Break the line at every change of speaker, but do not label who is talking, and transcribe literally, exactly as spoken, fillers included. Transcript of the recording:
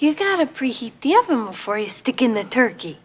You gotta preheat the oven before you stick in the turkey.